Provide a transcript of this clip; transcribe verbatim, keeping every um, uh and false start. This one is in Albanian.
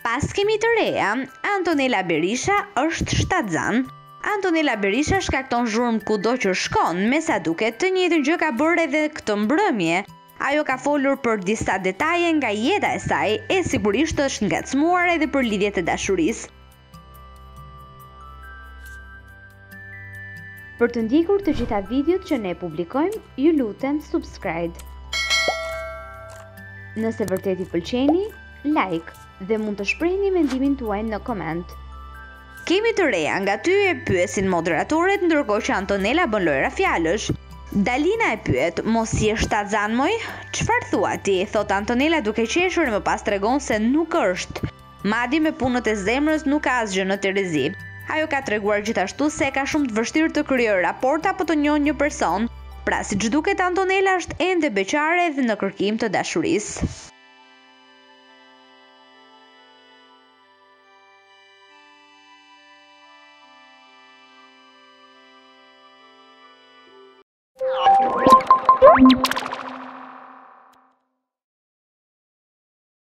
Pas kemi të reja, Antonella Berisha është shtatzan. Antonella Berisha shkakton zhurmë kudo që shkon, me sa duket të njëjtën gjë ka bërë edhe këtë mbrëmje. Ajo ka folur për disa detaje nga jeta e saj, e sigurisht është ngacmuar edhe për lidhjet e dashurisë. Për të ndjekur të gjitha videot që ne publikojmë, ju lutem subscribe. Nëse vërtet i pëlqeni, like dhe mund të shprehni mendimin tuaj në koment. Kemi të reja nga ty, e pyesin moderatorët, ndërkohë që Antonella bën lojra fjalësh. Dalina e pyet, mos je shtatzan moj? Çfarë thua ti? Thot Antonella duke qeshur e më pas tregon se nuk është. Madje me punët e zemrës nuk ka asgjë në Terezi. Ajo ka treguar gjithashtu se ka shumë të vështirë të krijojë raport apo të njohë një person. Pra siç duket Antonella është ende beqare dhe në kërkim të dashurisë.